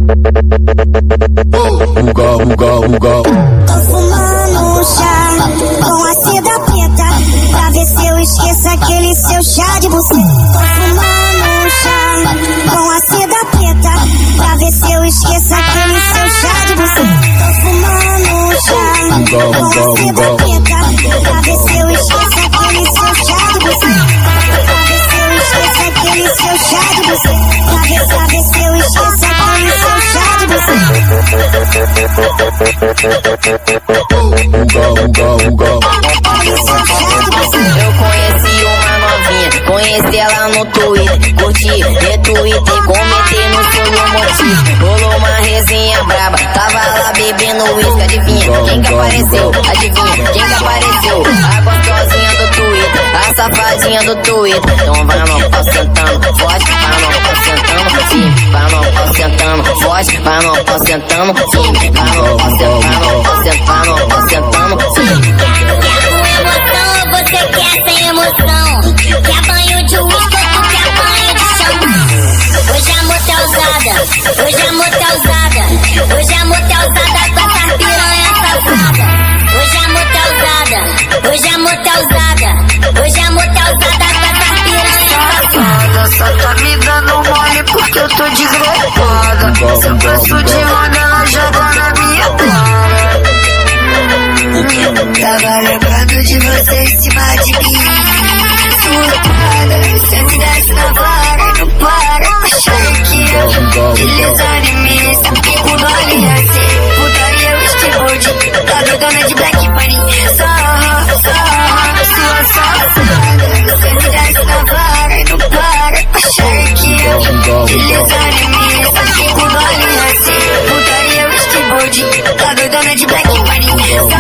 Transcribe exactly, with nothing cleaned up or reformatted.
Uga, uga, uga. Tô fumando um chá com a seda preta, pra ver se eu esqueço aquele seu chá de buceta. Tô fumando um chá com a seda preta, pra ver se eu esqueço aquele seu chá de buceta. Tô fumando um chá com a seda preta, pra ver se eu esqueço aquele seu chá de buceta. Pra ver se eu esqueço aquele seu chá de buceta. Pra ver, pra ver se eu esqueço aquele seu chá de buceta. Uga, uga, uga. Eu conheci uma novinha, conheci ela no Twitter, curti, retweetei, comentei no seu motivo. Rolou uma resenha braba, tava lá bebendo uísque, adivinha quem que apareceu? Adivinha quem que apareceu? A gostosinha do Twitter, a safadinha do Twitter. Então vai no pau sentando, forte, vai no pau sentando, sim, vai no pau sentando, forte, vai no pau sentando, sim, vai no pau sentando, vai no pau sentando, sim. Você quer sem emoção? Quer banho de uísque ou tu quer banho de chão? Hoje a moto é usada, hoje a moto é usada, hoje a moto é usada com essa piranha safada. Hoje a moto é usada, hoje a moto é usada, hoje a moto é usada com essa piranha safada. Só tá me dando mole porque eu tô desgrepada. Se eu passo de onda, ela joga na minha cara. Tava lembrando de você em cima de mim. Surtada, você me desce na vara, não para. Achei que eu te desanimei. Sabe que com nome é assim. Putaria, eu skateboard. Tá doidona de Black Bunny. Só, só, sua safada. Você me desce na vara, não para. Achei que eu te desanimei. Sabe que com nome é assim. Putaria, eu skateboard. Tá doidona de Black Bunny.